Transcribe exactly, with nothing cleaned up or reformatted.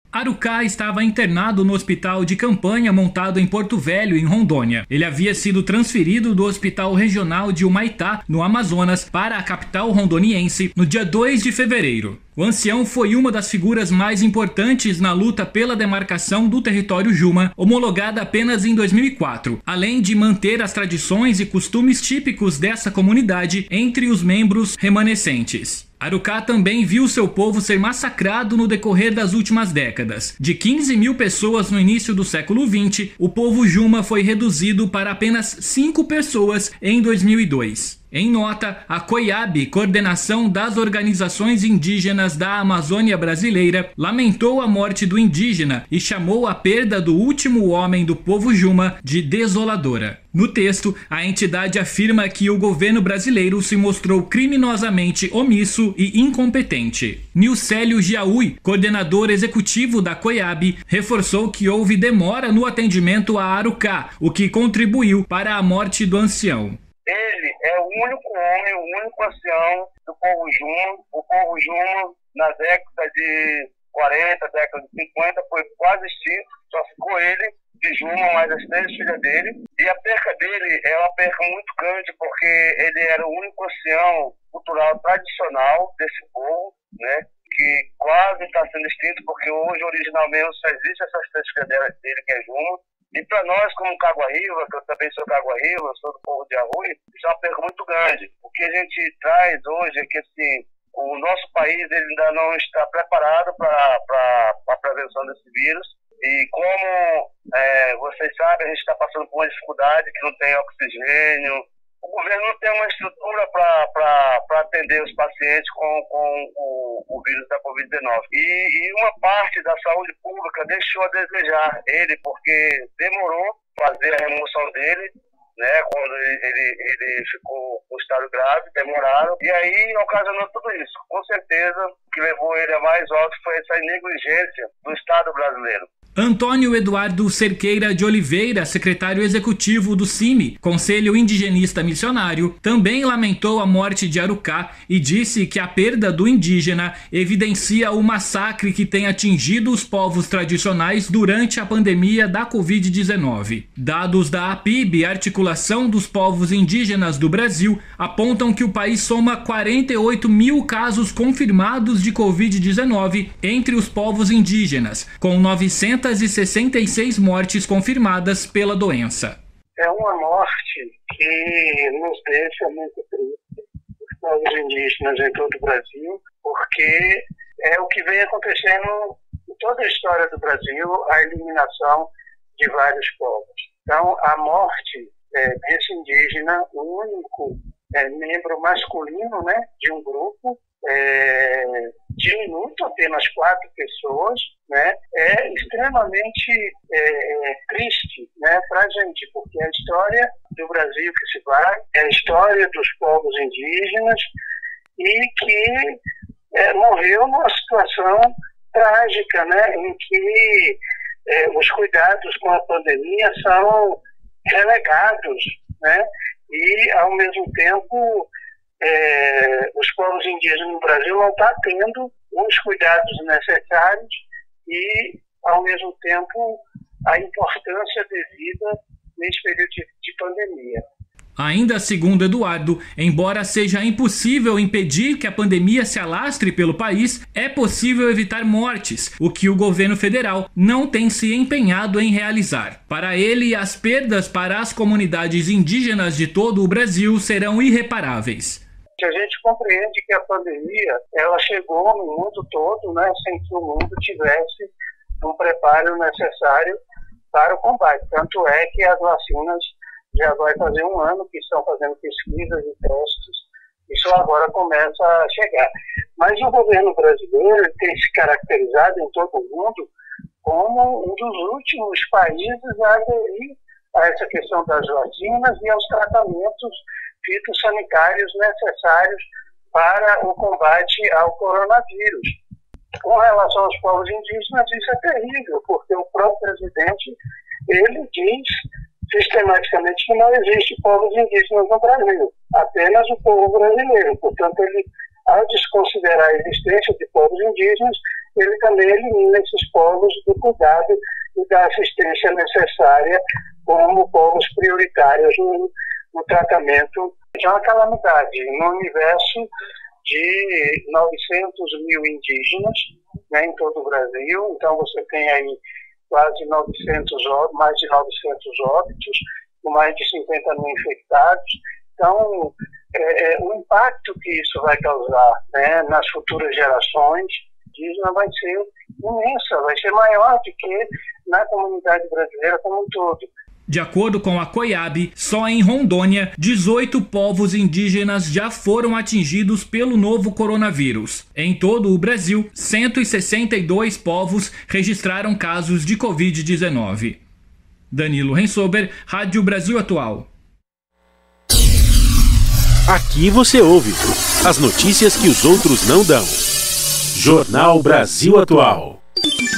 Arucá estava internado no hospital de campanha montado em Porto Velho, em Rondônia. Ele havia sido transferido do Hospital Regional de Humaitá, no Amazonas, para a capital rondoniense no dia dois de fevereiro. O ancião foi uma das figuras mais importantes na luta pela demarcação do território Juma, homologada apenas em dois mil e quatro, além de manter as tradições e costumes típicos dessa comunidade entre os membros remanescentes. Arucá também viu seu povo ser massacrado no decorrer das últimas décadas. De quinze mil pessoas no início do século vinte, o povo Juma foi reduzido para apenas cinco pessoas em dois mil e dois. Em nota, a COIAB, Coordenação das Organizações Indígenas da Amazônia Brasileira, lamentou a morte do indígena e chamou a perda do último homem do povo Juma de desoladora. No texto, a entidade afirma que o governo brasileiro se mostrou criminosamente omisso e incompetente. Nilcélio Giaui, coordenador executivo da COIAB, reforçou que houve demora no atendimento a Arucá, o que contribuiu para a morte do ancião. Ele é o único homem, o único ancião do povo Juma. O povo Juma, na década de quarenta, década de cinquenta, foi quase extinto. Só ficou ele de Juma, mais as três filhas dele. E a perca dele é uma perca muito grande, porque ele era o único ancião cultural tradicional desse povo, né? Que quase está sendo extinto, porque hoje, originalmente, só existe essas três filhas dele, que é Juma. E para nós, como Caguariva, que eu também sou Caguariva, sou do povo de Arrui, isso é uma perda muito grande. O que a gente traz hoje é que assim, o nosso país ele ainda não está preparado para a prevenção desse vírus. E como é, vocês sabem, a gente está passando por uma dificuldade que não tem oxigênio. O governo não tem uma estrutura para atender os pacientes com, com o, o vírus da covid dezenove. E, e uma parte da saúde pública deixou a desejar ele, porque demorou fazer a remoção dele, né, quando ele, ele, ele ficou com estado grave, demoraram. E aí ocasionou tudo isso. Com certeza, o que levou ele a mais alto foi essa negligência do Estado brasileiro. Antônio Eduardo Cerqueira de Oliveira, secretário executivo do C I M I, Conselho Indigenista Missionário, também lamentou a morte de Arucá e disse que a perda do indígena evidencia o massacre que tem atingido os povos tradicionais durante a pandemia da covid dezenove. Dados da A P I B, Articulação dos Povos Indígenas do Brasil, apontam que o país soma quarenta e oito mil casos confirmados de covid dezenove entre os povos indígenas, com novecentas e sessenta e seis mortes confirmadas pela doença. É uma morte que nos deixa muito tristes, os povos indígenas em todo o Brasil, porque é o que vem acontecendo em toda a história do Brasil, a eliminação de vários povos. Então, a morte é, desse indígena, o único é, membro masculino, né, de um grupo, é, diminuto, apenas quatro pessoas, né, é extremamente é, triste, né, para a gente, porque é a história do Brasil que se vai, é a história dos povos indígenas e que é, morreu numa situação trágica, né, em que é, os cuidados com a pandemia são relegados, né, e ao mesmo tempo é, os povos indígenas no Brasil não estão tendo os cuidados necessários e, ao mesmo tempo, a importância devida nesse período de, de pandemia. Ainda segundo Eduardo, embora seja impossível impedir que a pandemia se alastre pelo país, é possível evitar mortes, o que o governo federal não tem se empenhado em realizar. Para ele, as perdas para as comunidades indígenas de todo o Brasil serão irreparáveis. A gente compreende que a pandemia ela chegou no mundo todo, né, sem que o mundo tivesse um preparo necessário para o combate. Tanto é que as vacinas já vai fazer um ano que estão fazendo pesquisas e testes e só agora começa a chegar. Mas o governo brasileiro tem se caracterizado em todo o mundo como um dos últimos países a aderir a essa questão das vacinas e aos tratamentos fitossanitários necessários para o combate ao coronavírus. Com relação aos povos indígenas, isso é terrível, porque o próprio presidente, ele diz sistematicamente que não existe povos indígenas no Brasil, apenas o povo brasileiro. Portanto, ele ao desconsiderar a existência de povos indígenas, ele também elimina esses povos do cuidado e da assistência necessária como povos prioritários no, no tratamento de uma calamidade. No universo de novecentos mil indígenas, né, em todo o Brasil, então você tem aí quase novecentos, mais de novecentos óbitos, com mais de cinquenta mil infectados. Então, é, é, o impacto que isso vai causar, né, nas futuras gerações indígenas vai ser imensa, vai ser maior do que na comunidade brasileira como um todo. De acordo com a COIAB, só em Rondônia, dezoito povos indígenas já foram atingidos pelo novo coronavírus. Em todo o Brasil, cento e sessenta e dois povos registraram casos de covid dezenove. Danilo Rensober, Rádio Brasil Atual. Aqui você ouve as notícias que os outros não dão. Jornal Brasil Atual.